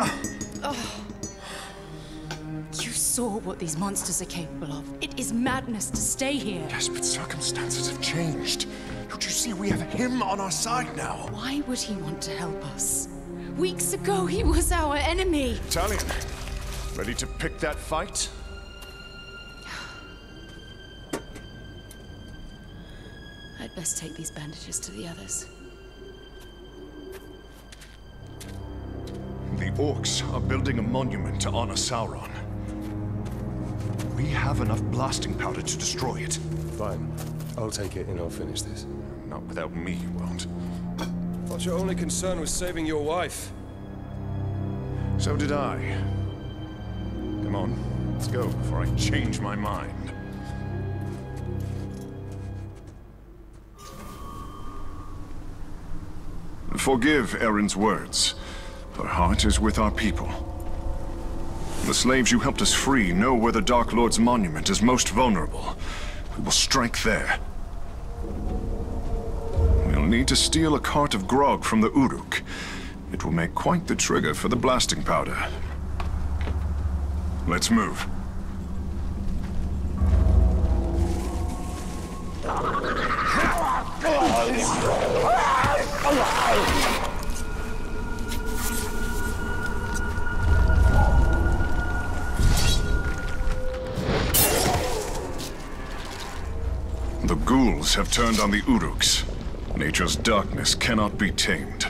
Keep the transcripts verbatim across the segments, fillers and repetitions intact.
Oh. You saw what these monsters are capable of. It is madness to stay here. Yes, but circumstances have changed. Don't you see we have him on our side now? Why would he want to help us? Weeks ago, he was our enemy. Talion, ready to pick that fight? I'd best take these bandages to the others. The orcs are building a monument to honor Sauron. We have enough blasting powder to destroy it. Fine. I'll take it and I'll finish this. Not without me, you won't. Thought your only concern was saving your wife. So did I. Come on, let's go before I change my mind. Forgive Erin's words. Her heart is with our people. The slaves you helped us free know where the Dark Lord's monument is most vulnerable. We will strike there. We'll need to steal a cart of grog from the Uruk. It will make quite the trigger for the blasting powder. Let's move. The ghouls have turned on the Uruks. Nature's darkness cannot be tamed.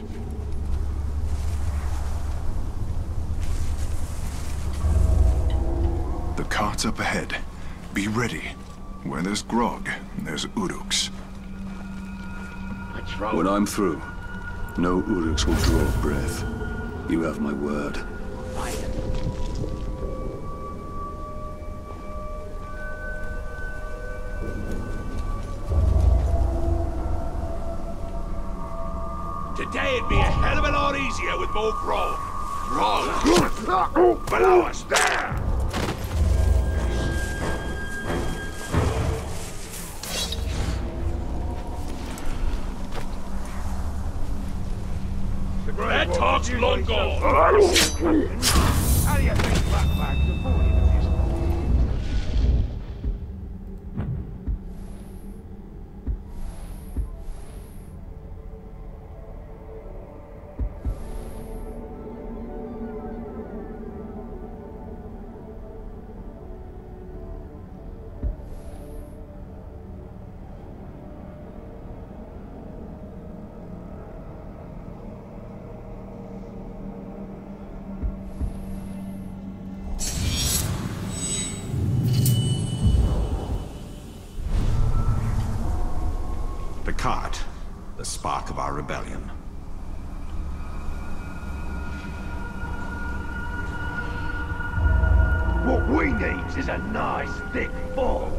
The cart's up ahead. Be ready. Where there's grog, there's Uruks. When I'm through, no Uruks will draw breath. You have my word. Today it'd be a hell of a lot easier with more grog. Grog! Below us, there! That talk's long gone! How do you think Black Bag's avoiding this? The cart, the spark of our rebellion. What we need is a nice, thick fog.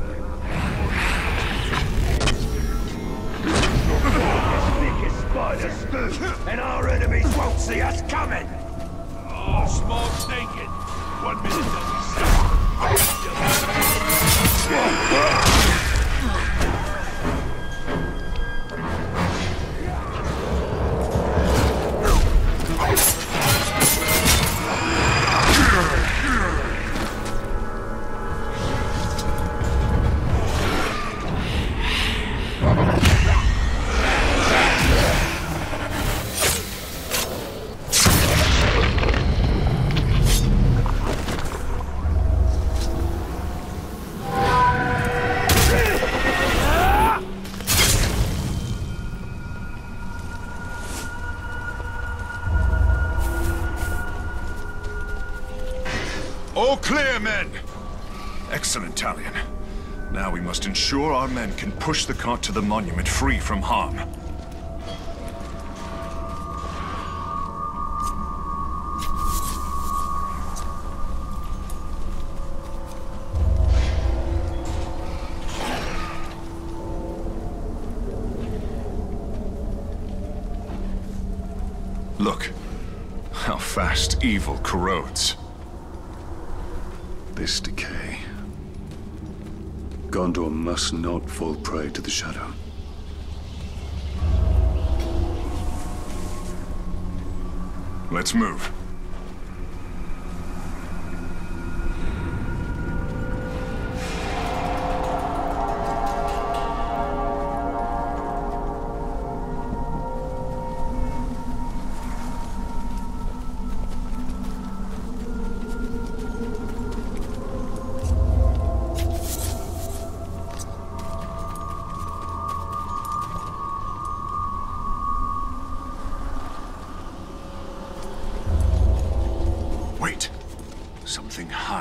As thick as spiders do, and our enemies won't see us coming. Oh, smoke's naked. One minute they'll be All clear, men! Excellent, Talion. Now we must ensure our men can push the cart to the monument free from harm. Look, how fast evil corrodes. This decay. Gondor must not fall prey to the shadow. Let's move.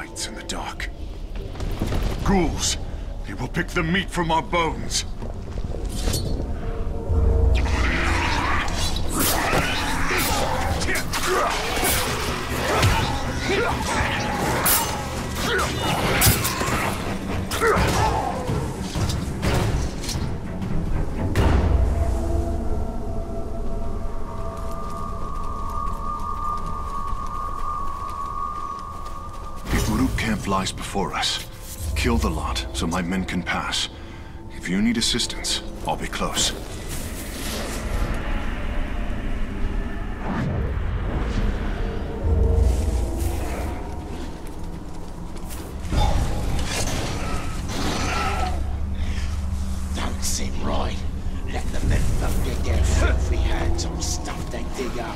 lights in the dark. Ghouls! They will pick the meat from our bones! Camp lies before us. Kill the lot, so my men can pass. If you need assistance, I'll be close. Don't seem right. Let the men folk get their filthy hands on stuff they dig up.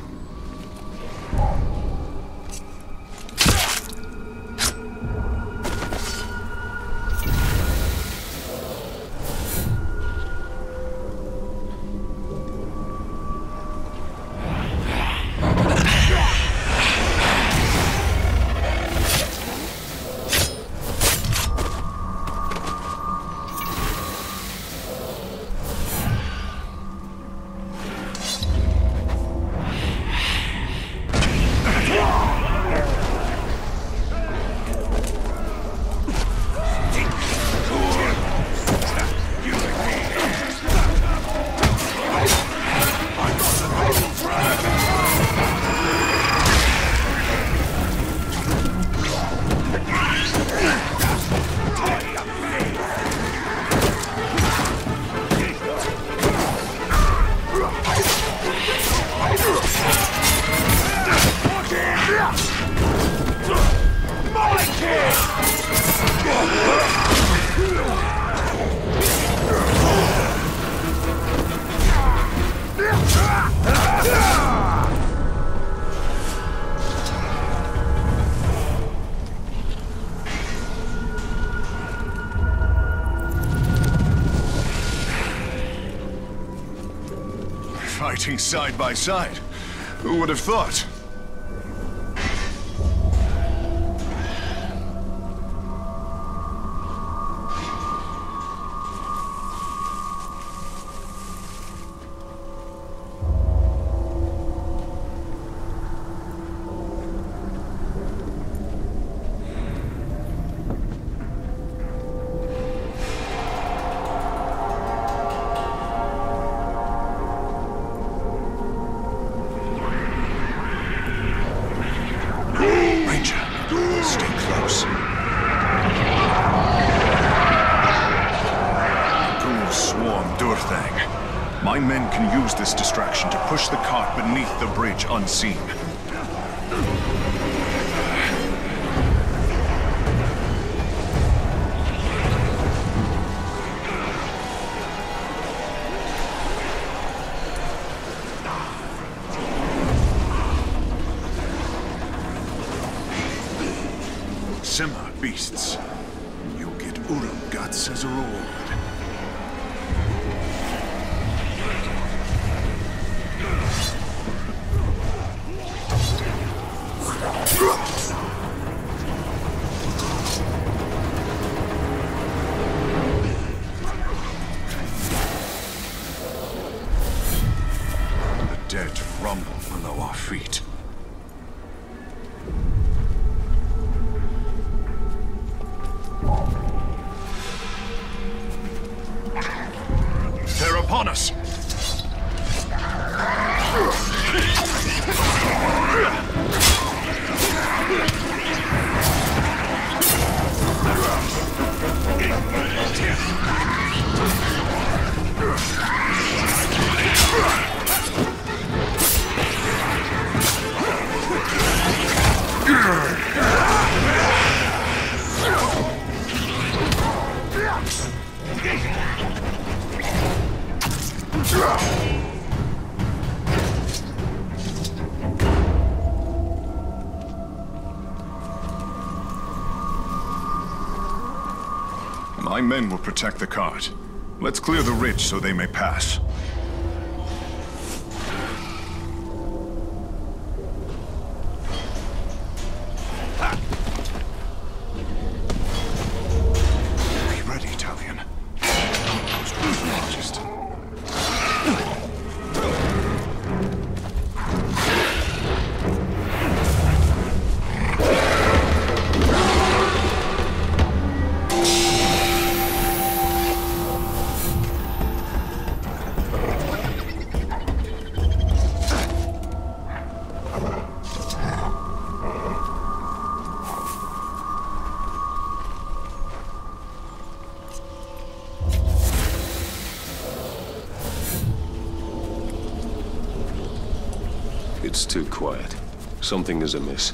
Fighting side by side. Who would have thought? My men can use this distraction to push the cart beneath the bridge unseen. Simmer, beasts. You'll get Uruk guts as a reward. The dead rumble below our feet. They're upon us! My men will protect the cart. Let's clear the ridge so they may pass. It's too quiet. Something is amiss.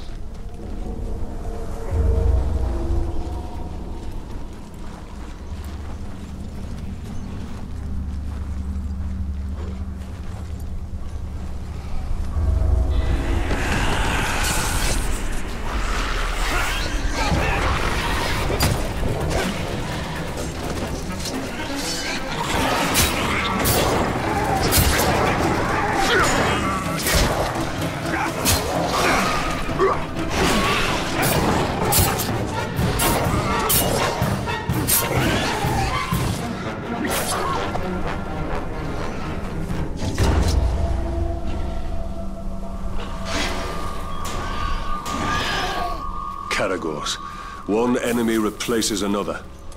One enemy replaces another.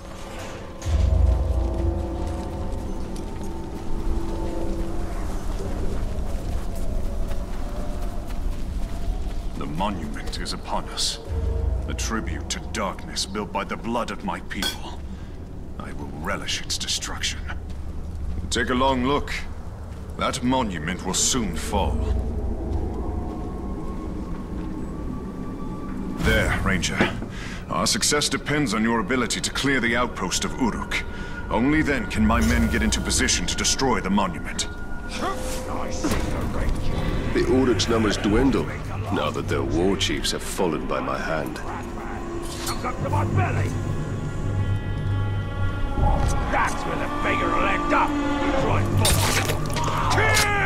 The monument is upon us. A tribute to darkness built by the blood of my people. I will relish its destruction. Take a long look. That monument will soon fall. There, Ranger. Our success depends on your ability to clear the outpost of Uruk. Only then can my men get into position to destroy the monument. The Uruk's numbers dwindle, now that their war chiefs have fallen by my hand. Up to my belly! That's where the beggar will end up! Right, kill!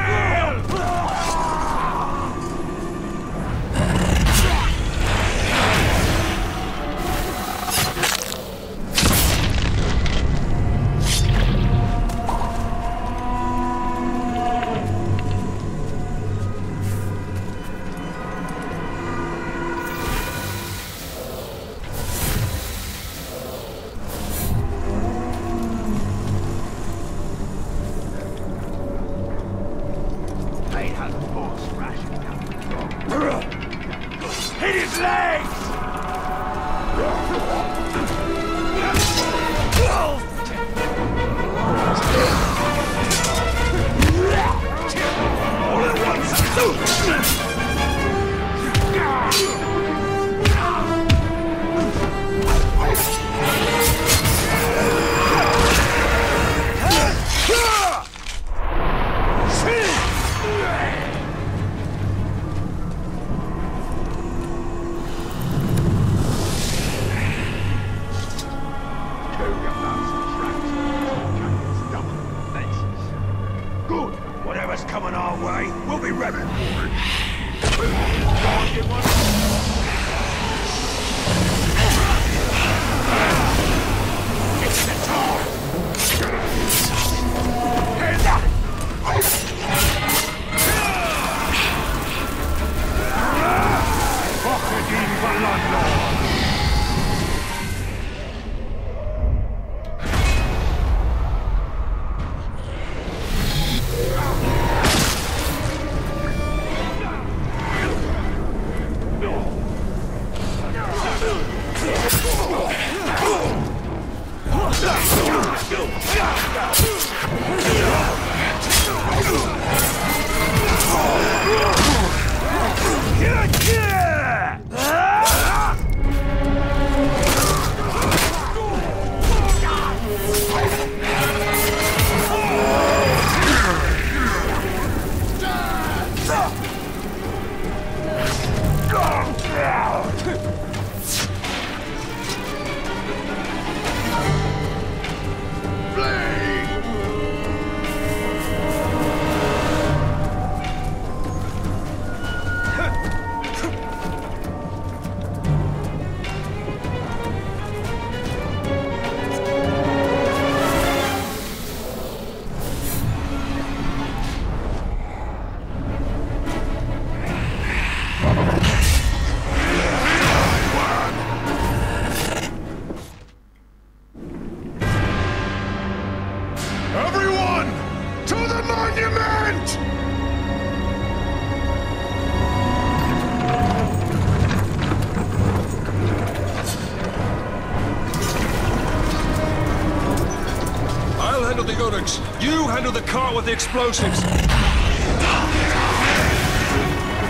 You handle the car with the explosives.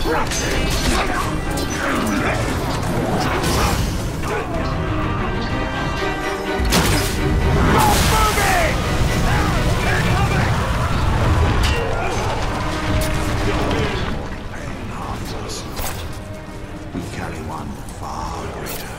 We carry one far greater.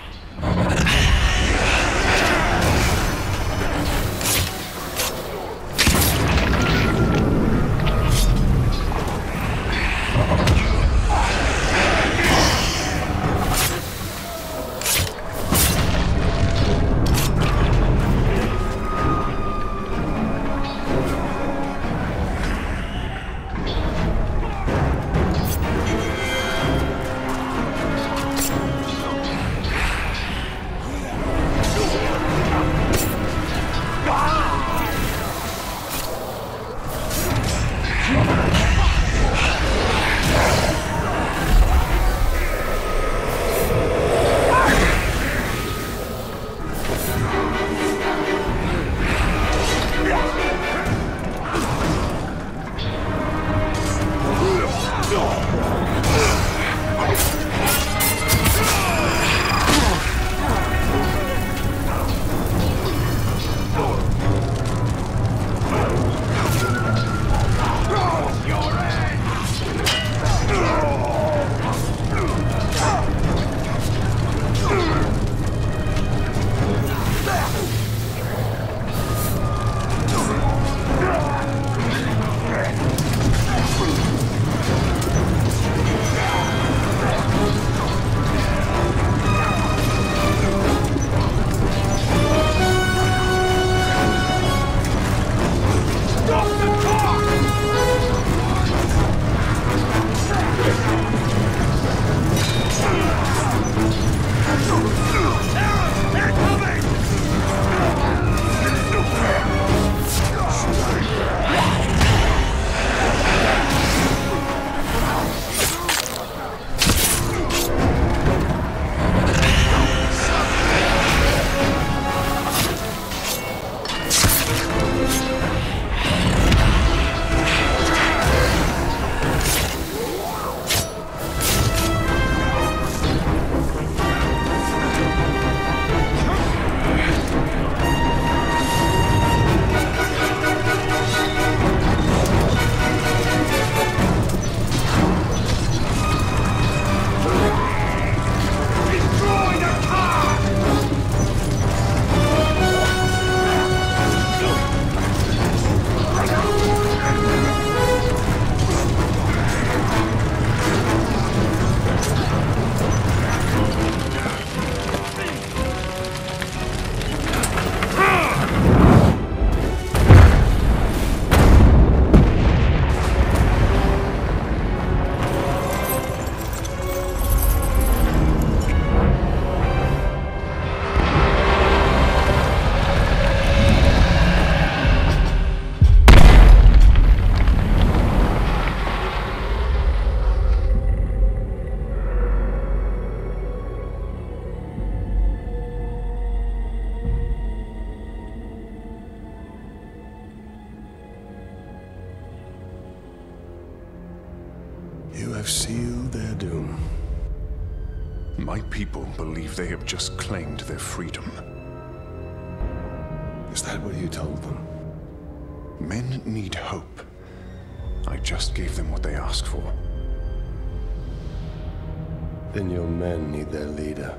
You have sealed their doom. My people believe they have just claimed their freedom. Is that what you told them? Men need hope. I just gave them what they asked for. Then your men need their leader.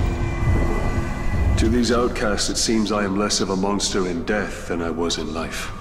To these outcasts, it seems I am less of a monster in death than I was in life.